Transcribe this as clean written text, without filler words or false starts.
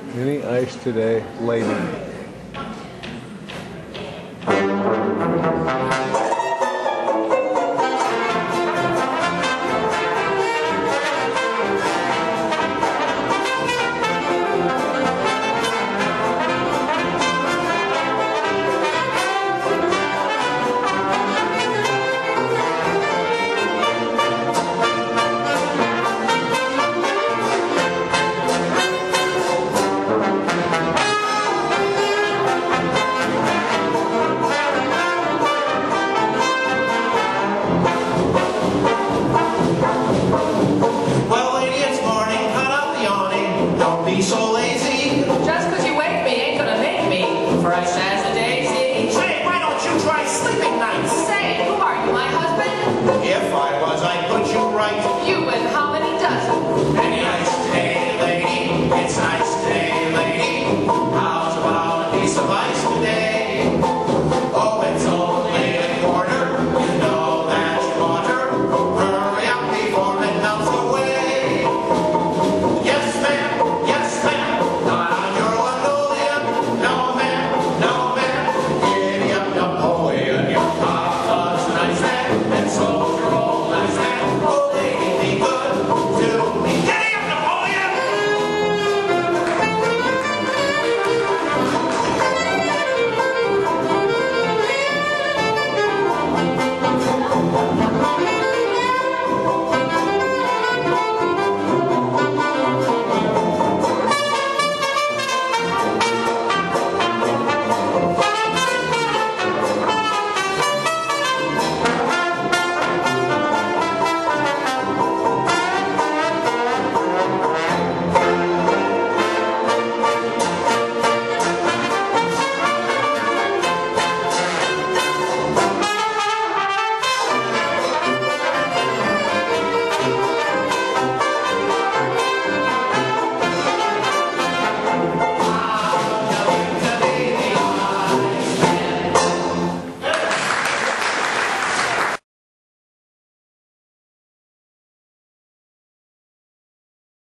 Any ice today, lady? So lazy. Just 'cause you wake me ain't gonna make me fresh as a daisy. Say, why don't you try sleeping nights? Say, who are you, my husband? If I was, I'd put you right. You and how many dozen? Any nice day, lady. It's nice day, lady. How's about a piece of ice?